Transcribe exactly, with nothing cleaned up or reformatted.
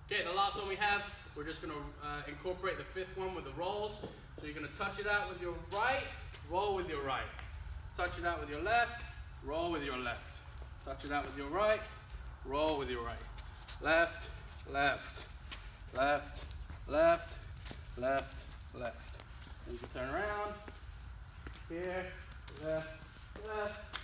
Okay, the last one we have, we're just gonna uh, incorporate the fifth one with the rolls. So you're gonna touch it out with your right, roll with your right. Touch it out with your left, roll with your left. Touch it out with your right, roll with your right. Left, left, left, left, left, left. Then you can turn around, here, left, left,